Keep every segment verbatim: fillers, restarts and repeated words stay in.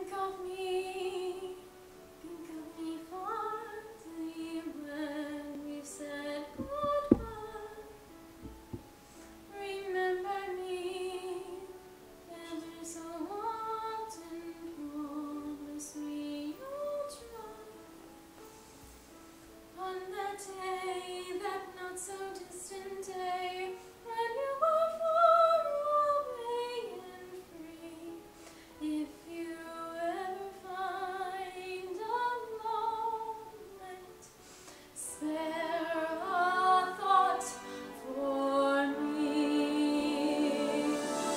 Think of me, think of me fondly when we've said goodbye. Remember me ever so often, promise me you'll try. On that day, that not so distant day, when you were far away and free, if you ever find a moment, spare a thought for me.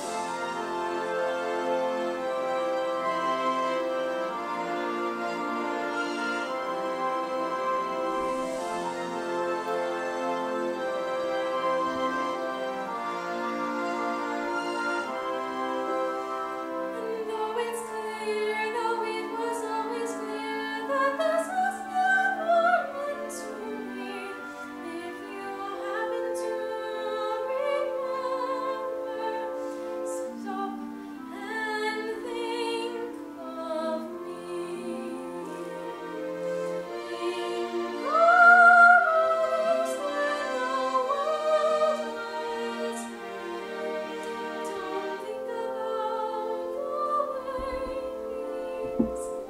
And though it's clear, though it was always clear that this was never meant to be, if you happen to remember, stop and think of me. Think of us when the world lies free. Don't think about the way we